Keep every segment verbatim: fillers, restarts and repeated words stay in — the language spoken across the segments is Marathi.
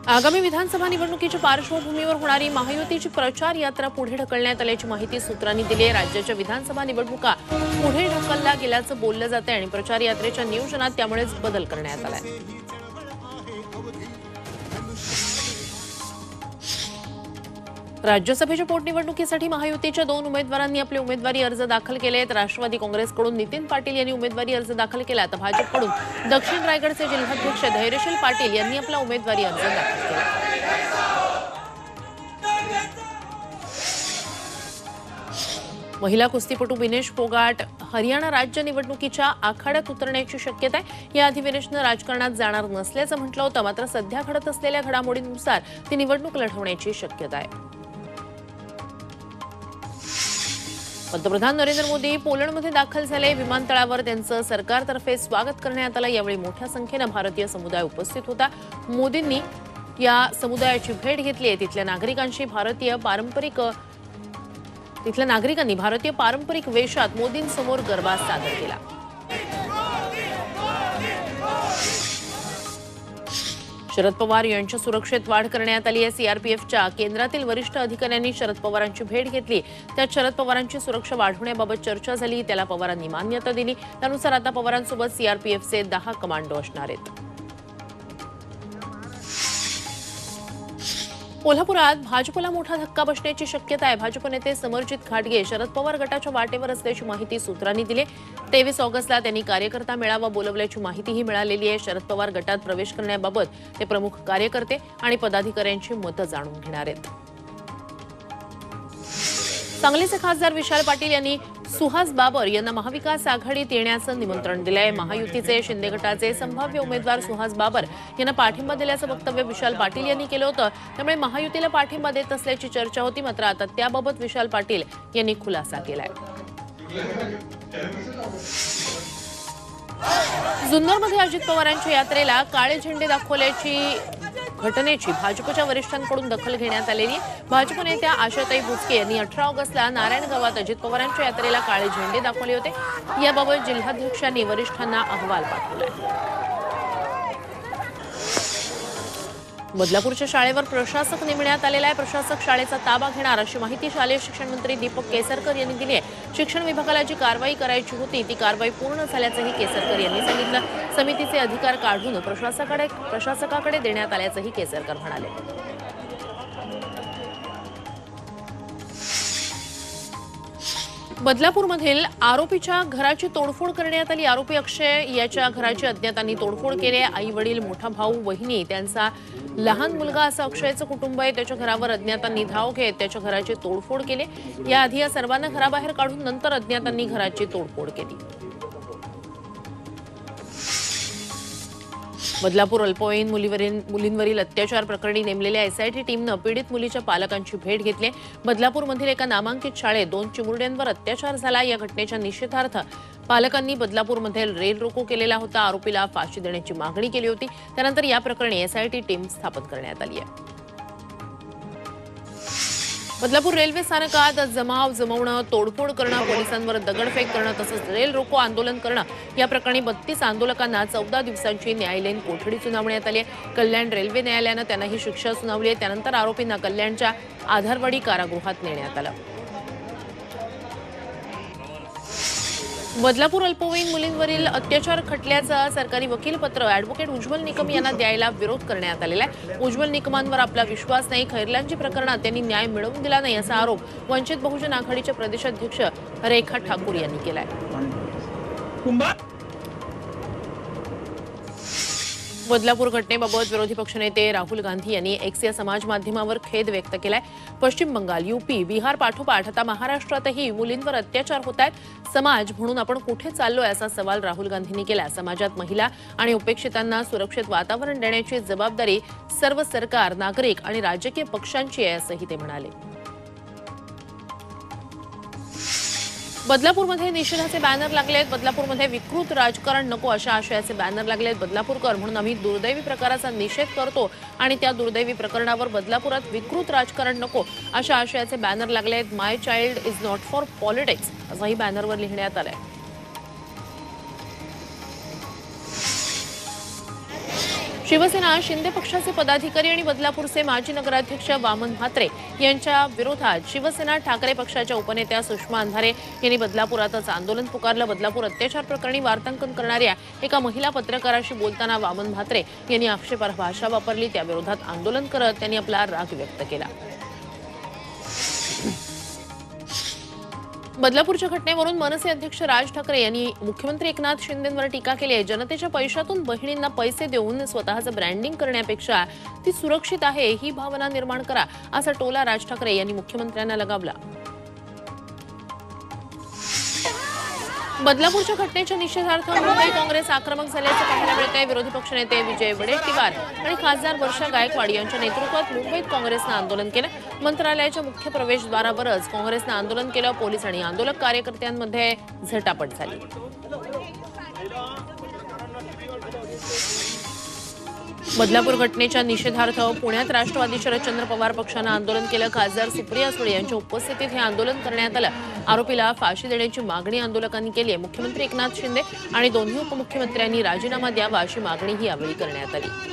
आगामी विधानसभा निवडणुकीच्या पार्श्वभूमीवर होणारी महायुतीची प्रचार यात्रा पुढे ढकलण्यात आल्याची माहिती सूत्रांनी दिली आहे। राज्याच्या विधानसभा निवडणुका पुढे ढकलल्या गेल्याचं बोललं जाते आणि प्रचार यात्रेच्या नियोजनात त्यामुळेच बदल करण्यात आलाय। राज्यसभेच्या पोटनिवडणुकीसाठी महायुतीच्या दोन उमेदवारांनी आपले उमेदवारी अर्ज दाखल केले आहेत। राष्ट्रवादी काँग्रेसकडून नितीन पाटील यांनी उमेदवारी अर्ज दाखल केला तर भाजपकडून दक्षिण रायगडचे जिल्हाध्यक्ष धैर्यशील पाटील यांनी आपला उमेदवारी अर्ज दाखल केला। महिला कुस्तीपटू विनेश फोगाट हरियाणा राज्य निवडणुकीच्या आखाड्यात उतरण्याची शक्यता आहे। याआधी विनेशनं राजकारणात जाणार नसल्याचं म्हटलं होतं, मात्र सध्या घडत असलेल्या घडामोडींनुसार ती निवडणूक लढवण्याची शक्यता आहे। पंतप्रधान नरेंद्र मोदी पोलंडमध्ये दाखल झाले। विमानतळावर त्यांचं सरकारतर्फे स्वागत करण्यात आलं। यावेळी मोठ्या संख्येनं भारतीय समुदाय उपस्थित होता। मोदींनी या समुदायाची भेट घेतली आहे। तिथल्या नागरिकांशी भारतीय पारंपरिक तिथल्या नागरिकांनी भारतीय पारंपरिक वेशात मोदींसमोर गरबा सादर केला। शरद पवार यांच्या सुरक्षेत वाढ करण्यात आली आहे। सीआरपीएफच्या केंद्रातील वरिष्ठ अधिकाऱ्यांनी शरद पवारांची भेट घेतली। त्यात शरद पवारांची सुरक्षा वाढवण्याबाबत चर्चा झाली। त्याला पवारांनी मान्यता दिली। त्यानुसार आता पवारांसोबत सीआरपीएफचे दहा कमांडो असणार आहेत। कोल्हापुरात भाजपला मोठा धक्का बसण्याची शक्यता आहे। भाजप नेते समरजित घाटगे शरद पवार गटाच्या वाटेवर असल्याची माहिती सूत्रांनी दिली। तेवीस ऑगस्टला त्यांनी कार्यकर्ता मेळावा बोलवल्याची माहितीही मिळालेली आहे। शरद पवार गटात प्रवेश करण्याबाबत ते प्रमुख कार्यकर्ते आणि पदाधिकाऱ्यांची मतं जाणून घेणार आहेत। सांगलीचे खासदार विशाल पाटील यांनी सुहास बाबर यांना महाविकास आघाडीत येण्याचं निमंत्रण दिलंय। महायुतीचे शिंदे गटाचे संभाव्य उमेदवार सुहास बाबर यांना पाठिंबा दिल्याचं वक्तव्य विशाल पाटील यांनी केलं होतं। त्यामुळे महायुतीला पाठिंबा देत असल्याची चर्चा होती, मात्र आता त्याबाबत विशाल पाटील यांनी खुलासा केलाय। जुन्नरमध्ये अजित पवारांच्या यात्रेला काळे झेंडे दाखवल्याची घटनेची भाजपच्या वरिष्ठांकडून दखल घेण्यात आलेली आहे। भाजप नेत्या आशाताई बुचके यांनी अठरा ऑगस्टला नारायण गावात अजित पवारांच्या यात्रेला काळे झेंडे दाखवले होते। याबाबत जिल्हाध्यक्षांनी वरिष्ठांना अहवाल पाठवलाय। बदलापूरच्या शाळेवर प्रशासक नेमण्यात आलेला आहे। प्रशासक शाळेचा ताबा घेणार अशी माहिती शालेय शिक्षण मंत्री दीपक केसरकर यांनी दिली आहे। शिक्षण विभागाला जी कारवाई करायची होती ती कारवाई पूर्ण झाल्याचंही केसरकर यांनी सांगितलं। समितीचे अधिकार काढून प्रशासकाकडे प्रशासकाकडे देण्यात आल्याचंही केसरकर म्हणाले। बदलापूरमधील आरोपीच्या घराची तोडफोड करण्यात आली। आरोपी अक्षय याच्या घराची अज्ञातांनी तोडफोड केली। आई वडील मोठा भाऊ वहिनी त्यांचा लहान मुलगा असं अक्षयचं कुटुंब आहे। त्याच्या घरावर अज्ञातांनी धाव घेत त्याच्या घराची तोडफोड केली। याआधी या सर्वांना घराबाहेर काढून नंतर अज्ञातांनी घराची तोडफोड केली। बदलापूर अल्पवयीन मुलीवरील मुलींवरील अत्याचार प्रकरणी नेमलेल्या एसआयटी टीमनं पीडित मुलीच्या पालकांची भेट घेतली। बदलापूरमधील एका नामांकित शाळेत दोन चिमुरड्यांवर अत्याचार झाला। या घटनेच्या निषेधार्थ पालकांनी बदलापूरमध्ये रेल रोको केलेला होता। आरोपीला फाशी देण्याची मागणी केली होती। त्यानंतर या प्रकरणी एसआयटी टीम स्थापन करण्यात आली आहे। बदलापूर रेल्वे स्थानकात जमाव जमवणं, तोडफोड करणं, पोलिसांवर दगडफेक करणं तसंच रेल रोको आंदोलन करणं या प्रकरणी बत्तीस आंदोलकांना चौदा दिवसांची न्यायालयीन कोठडी सुनावण्यात आली आहे। कल्याण रेल्वे न्यायालयानं त्यांना ही शिक्षा सुनावली आहे। त्यानंतर आरोपींना कल्याणच्या आधारवाडी कारागृहात नेण्यात आलं। बदलापूर अल्पवयीन मुलींवरील अत्याचार खटल्याचं सरकारी वकीलपत्र ॲडव्होकेट उज्ज्वल निकम यांना द्यायला विरोध करण्यात आलेला आहे। उज्ज्वल निकमांवर आपला विश्वास नाही। खैरलांची प्रकरणात त्यांनी न्याय मिळवून दिला नाही असा आरोप वंचित बहुजन आघाडीच्या प्रदेशाध्यक्ष रेखा ठाकूर यांनी केलाय। बदलापूर घटनेबाबत विरोधी पक्षनेते राहुल गांधी यांनी एक्स या समाज माध्यमावर खेद व्यक्त केलाय। पश्चिम बंगाल, यूपी, बिहार पाठोपाठ आता महाराष्ट्रातही मुलींवर अत्याचार होत आहेत। समाज म्हणून आपण कुठे चाललोय असा सवाल राहुल गांधींनी केला। समाजात महिला आणि उपेक्षितांना सुरक्षित वातावरण देण्याची जबाबदारी सर्व सरकार, नागरिक आणि राजकीय पक्षांची आहे असंही ते म्हणाले। बदलापूरमध्ये निषेधाचे बॅनर लागलेत। बदलापूरमध्ये विकृत राजकारण नको अशा आशयाचे बॅनर लागलेत। बदलापूरकर म्हणून आम्ही दुर्दैवी प्रकाराचा निषेध करतो आणि त्या दुर्दैवी प्रकरणावर बदलापुरात विकृत राजकारण नको अशा आशयाचे बॅनर लागलेत। My child is not for politics असंही बॅनरवर लिहिण्यात आलंय। शिवसेना शिंदे पक्षाचे पदाधिकारी आणि बदलापूरचे माजी नगराध्यक्ष वामन म्हात्रे यांच्या विरोधात शिवसेना ठाकरे पक्षाच्या उपनेत्या सुषमा अंधारे यांनी बदलापुरातच आंदोलन पुकारलं। बदलापूर अत्याचार प्रकरणी वार्तांकन करणाऱ्या एका महिला पत्रकाराशी बोलताना वामन म्हात्रे यांनी आक्षेपार्ह भाषा वापरली। त्या विरोधात आंदोलन करत त्यांनी आपला राग व्यक्त केला। बदलापूरच्या घटनेवरून मनसे अध्यक्ष राज ठाकरे यांनी मुख्यमंत्री एकनाथ शिंदेंवर टीका केली आहे। जनतेच्या पैशातून बहिणींना पैसे देऊन स्वतःचं ब्रँडिंग करण्यापेक्षा ती सुरक्षित आहे ही भावना निर्माण करा, असा टोला राज ठाकरे यांनी मुख्यमंत्र्यांना लगावला। बदलापूरच्या घटनेच्या निषेधार्थ मुंबई काँग्रेस आक्रमक झाल्याचं पाहायला मिळतंय। विरोधी पक्षनेते विजय वडेट्टीवार आणि खासदार वर्षा गायकवाड यांच्या नेतृत्वात मुंबईत काँग्रेसनं आंदोलन केलं। मंत्रालयाच्या मुख्य प्रवेशद्वारावरच काँग्रेसनं आंदोलन केलं। पोलीस आणि आंदोलक कार्यकर्त्यांमध्ये झटापट झाली। बदलापूर घटनेच्या निषेधार्थ पुण्यात राष्ट्रवादी शरदचंद्र पवार पक्षानं आंदोलन केलं। खासदार सुप्रिया सुळे यांच्या उपस्थितीत हे आंदोलन करण्यात आलं। आरोपीला फाशी देण्याची मागणी आंदोलकांनी केली आहे। मुख्यमंत्री एकनाथ शिंदे आणि दोन्ही उपमुख्यमंत्र्यांनी राजीनामा द्यावा अशी मागणीही यावेळी करण्यात आली।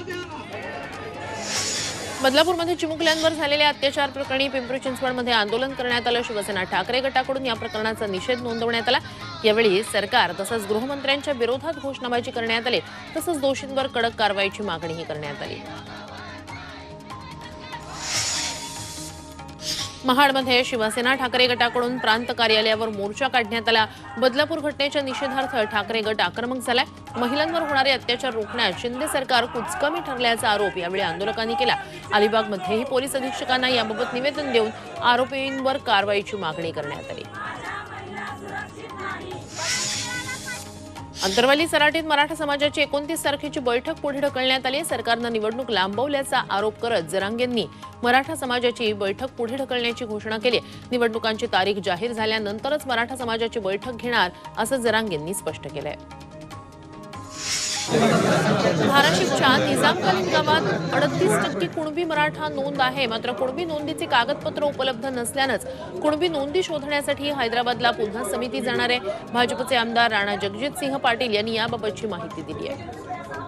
बदलापूरमध्ये चिमुकल्यांवर झालेल्या अत्याचार प्रकरणी पिंपरी चिंचवडमध्ये आंदोलन करण्यात आलं। शिवसेना ठाकरे गटाकडून या प्रकरणाचा निषेध नोंदवण्यात आला। यावेळी सरकार तसंच गृहमंत्र्यांच्या विरोधात घोषणाबाजी करण्यात आली, तसंच दोषींवर कडक कारवाईची मागणीही करण्यात आली। महाडमध्ये शिवसेना ठाकरे गटाकडून प्रांत कार्यालयावर मोर्चा काढण्यात आला। बदलापूर घटनेच्या निषेधार्थ ठाकरे गट आक्रमक झालाय। महिलांवर होणारे अत्याचार रोखण्यात शिंदे सरकार कुचकामी ठरल्याचा आरोप यावेळी आंदोलकांनी केला। अलिबागमध्येही पोलीस अधीक्षकांना याबाबत निवेदन देऊन आरोपींवर कारवाईची मागणी करण्यात आली। अंतरवाली सराटीत मराठा समाजाची एकोणतीस तारखेची बैठक पुढे ढकलण्यात आली। सरकारनं निवडणूक लांबवल्याचा आरोप करत जरांगेंनी मराठा समाजाची बैठक पुढे ढकलण्याची घोषणा केली। निवडणुकांची तारीख जाहीर झाल्यानंतरच मराठा समाजाची बैठक घेणार असं जरांगेंनी स्पष्ट केलंय। धाराशिवच्या निजामकालीन गावात अडतीस टक्के कुणबी मराठा नोंद आहे। मात्र कुणबी नोंदीचे कागदपत्र उपलब्ध नसल्यानंच कुणबी नोंदी शोधण्यासाठी हैदराबादला पुन्हा समिती जाणार आहे। भाजपचे आमदार राणा जगजित सिंह पाटील यांनी याबाबतची माहिती दिली आहे।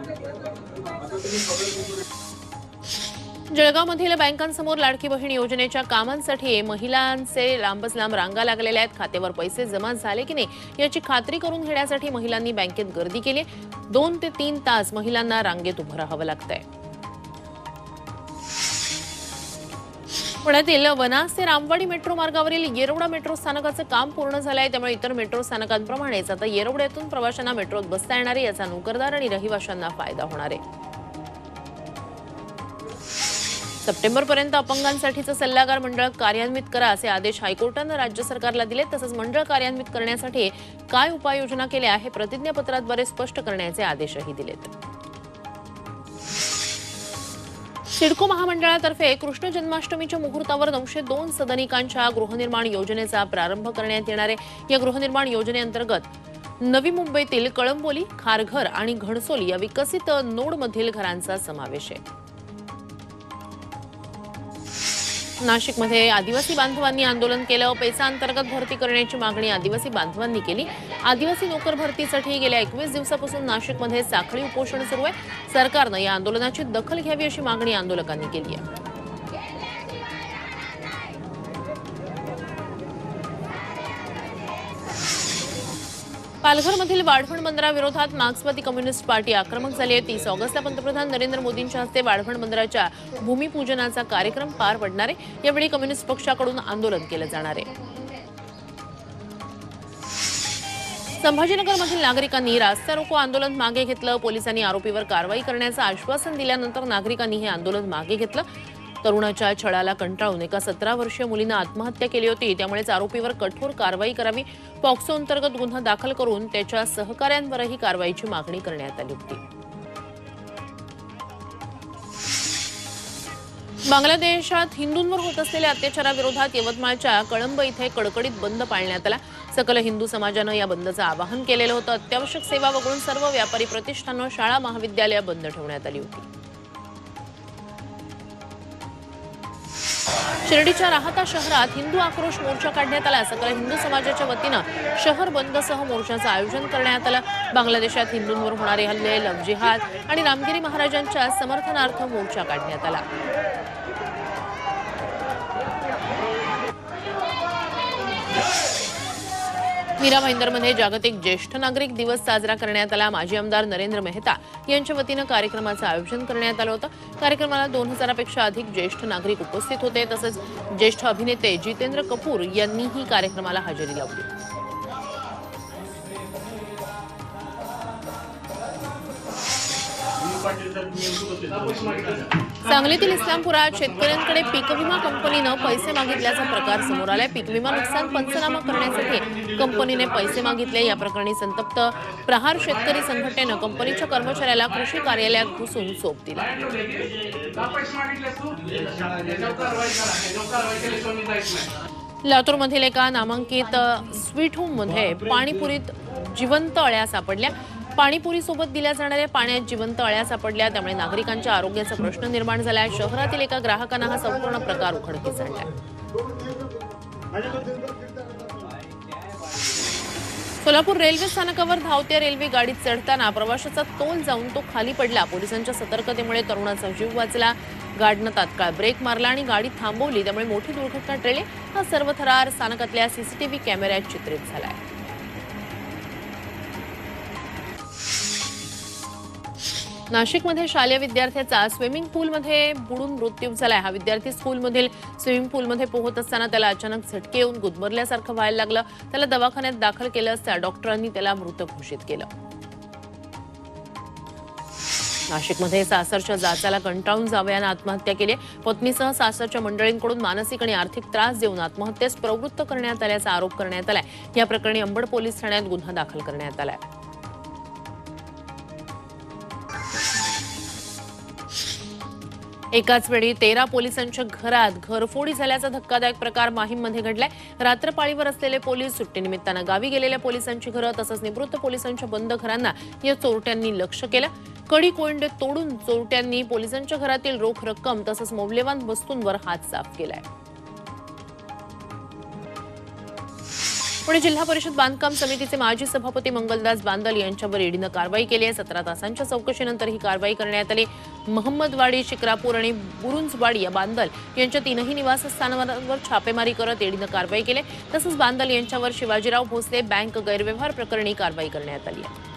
जळगावमधील बँकांसमोर लाडकी बहीण योजनेच्या कामांसाठी महिलांचे लांबच लांब रांगा लागलेल्या आहेत। खात्यावर पैसे जमा झाले की नाही याची खात्री करून घेण्यासाठी महिलांनी बँकेत गर्दी केली। दोन ते तीन तास महिलांना रांगेत उभं राहावं लागतंय। पुण्यातील वनाज ते रामवाडी मेट्रो मार्गावरील येरवडा मेट्रो स्थानकाचं काम पूर्ण झालं आहे। त्यामुळे इतर मेट्रो स्थानकांप्रमाणेच आता येरवड्यातून प्रवाशांना मेट्रोत बसता येणार आहे। याचा नोकरदार आणि रहिवाशांना फायदा होणार आहे। सप्टेंबरपर्यंत अपंगांसाठीचं सल्लागार मंडळ कार्यान्वित करा असे आदेश हायकोर्टानं राज्य सरकारला दिले। तसंच मंडळ कार्यान्वित करण्यासाठी काय उपाययोजना केल्या हे प्रतिज्ञापत्राद्वारे स्पष्ट करण्याचे आदेशही दिलेत। सिडको महामंडळातर्फे कृष्ण जन्माष्टमीच्या मुहूर्तावर नऊशे दोन सदनिकांच्या गृहनिर्माण योजनेचा प्रारंभ करण्यात येणार आहे। या गृहनिर्माण योजनेअंतर्गत नवी मुंबईतील कळंबोली, खारघर आणि घणसोली या विकसित नोडमधील घरांचा समावेश आहे। नाशिकमध्ये आदिवासी बांधवांनी आंदोलन केलं। पैसा अंतर्गत भरती करण्याची मागणी आदिवासी बांधवांनी केली। आदिवासी नोकर भरतीसाठी गेल्या एकवीस दिवसापासून नाशिकमध्ये साखळी उपोषण सुरू आहे। सरकारनं या आंदोलनाची दखल घ्यावी अशी मागणी आंदोलकांनी केली आहे। पालघरमधील वाढवण बंदराविरोधात मार्क्सवादी कम्युनिस्ट पार्टी आक्रमक झाली आहे। तीस ऑगस्टला पंतप्रधान नरेंद्र मोदींच्या हस्ते वाढवण बंदराच्या भूमिपूजनाचा कार्यक्रम पार पडणार आहे। यावेळी कम्युनिस्ट पक्षाकडून आंदोलन केलं जाणार आहे। संभाजीनगरमधील नागरिकांनी रास्ता रोको आंदोलन मागे घेतलं। पोलिसांनी आरोपीवर कारवाई करण्याचं आश्वासन दिल्यानंतर नागरिकांनी हे आंदोलन मागे घेतलं। तरुणाच्या छळाला कंटाळून एका सतरा वर्षीय मुलीनं आत्महत्या केली होती। त्यामुळेच आरोपीवर कठोर कारवाई करावी, पॉक्सो अंतर्गत गुन्हा दाखल करून त्याच्या सहकाऱ्यांवरही कारवाईची मागणी करण्यात आली होती। बांगलादेशात हिंदूंवर होत असलेल्या अत्याचाराविरोधात यवतमाळच्या कळंब इथे कडकडीत बंद पाळण्यात आला। सकल हिंदू समाजानं या बंदचं आवाहन केलेलं होतं। अत्यावश्यक सेवा वगळून सर्व व्यापारी प्रतिष्ठानं, शाळा, महाविद्यालय बंद ठेवण्यात आली होती। शिर्डीच्या राहता शहरात हिंदू आक्रोश मोर्चा काढण्यात आला। सकल हिंदू समाजाच्या वतीनं शहर बंदसह मोर्चाचं आयोजन करण्यात आलं। बांगलादेशात हिंदूंवर होणारे हल्ले, लव्ह जिहाद आणि रामगिरी महाराजांच्या समर्थनार्थ मोर्चा काढण्यात आला। मीरा भाईंदरमध्ये जागतिक ज्येष्ठ नागरिक दिवस साजरा करण्यात आला। माजी आमदार नरेंद्र मेहता यांच्या वतीनं कार्यक्रमाचं आयोजन करण्यात आलं होतं। कार्यक्रमाला दोन हजारापेक्षा अधिक ज्येष्ठ नागरिक उपस्थित होते। तसंच ज्येष्ठ अभिनेते जितेंद्र कपूर यांनीही कार्यक्रमाला हजेरी लावली। सांगलीतील इस्लामपुरात शेतकऱ्यांकडे पीक विमा कंपनीनं पैसे मागितल्याचा प्रकार समोर आलाय। पीक विमा नुकसान पंचनामा करण्यासाठी कंपनीने पैसे मागितले। या प्रकरणी संतप्त प्रहार शेतकरी संघटनेनं कंपनीच्या कर्मचाऱ्याला कृषी कार्यालयात घुसून चोप दिला। लातूरमधील एका नामांकित स्वीट होममध्ये पाणीपुरीत जिवंत अळ्या सापडल्या। पाणीपुरीसोबत दिल्या जाणाऱ्या पाण्यात जिवंत अळ्या सापडल्या, त्यामुळे नागरिकांच्या आरोग्याचा प्रश्न निर्माण झालाय। शहरातील एका ग्राहकांना हा संपूर्ण प्रकार उघडकीस आणलाय। सोलापूर रेल्वे स्थानकावर धावत्या रेल्वे गाडीत चढताना प्रवाशाचा तोल जाऊन तो खाली पडला। पोलिसांच्या सतर्कतेमुळे तरुणाचा जीव वाचला। गाडीनं तात्काळ ब्रेक मारला आणि गाडी थांबवली, त्यामुळे मोठी दुर्घटना टळली। हा सर्व थरार स्थानकातल्या सीसीटीव्ही कॅमेऱ्यात चित्रित झालाय। नाशिकमध्ये शालेय विद्यार्थ्याचा स्विमिंग पूलमध्ये बुडून मृत्यू झालाय। हा विद्यार्थी स्कूलमधील स्विमिंग पूलमध्ये पोहत असताना त्याला अचानक झटके येऊन गुदमरल्यासारखं व्हायला लागलं। त्याला दवाखान्यात दाखल केलं असता डॉक्टरांनी त्याला मृत घोषित केलं। नाशिकमध्ये सासरच्या जाचाला कंटाळून जावयानं आत्महत्या केली। पत्नीसह सासरच्या मंडळींकडून मानसिक आणि आर्थिक त्रास देऊन आत्महत्येस प्रवृत्त करण्यात आल्याचा आरोप करण्यात आलाय। या प्रकरणी अंबड पोलीस ठाण्यात गुन्हा दाखल करण्यात आलाय। एकाच वेळी तेरा पोलिसांच्या घरात घरफोडी झाल्याचा धक्कादायक प्रकार माहीममध्ये घडलाय। रात्रपाळीवर असलेले पोलीस सुट्टीनिमित्तानं गावी गेलेल्या पोलिसांची घरं तसंच निवृत्त पोलिसांच्या बंद घरांना या चोरट्यांनी लक्ष्य केलं। कडी कोंडे तोडून चोरट्यांनी पोलिसांच्या घरातील रोख रक्कम तसंच मौल्यवान वस्तूंवर हात साफ केलाय। पुणे जिल्हा परिषद बांधकाम समितीचे माजी सभापती मंगलदास बांदल यांच्यावर ईडीनं कारवाई केली आहे। सतरा तासांच्या चौकशीनंतर ही कारवाई करण्यात आली। महम्मदवाडी, शिक्रापूर आणि बुरुंजवाडी या बांदल यांच्या तीनही निवासस्थानांवर छापेमारी करत ईडीनं कारवाई केली। तसंच बांदल यांच्यावर शिवाजीराव भोसले बँक गैरव्यवहार प्रकरणी कारवाई करण्यात आली आहे।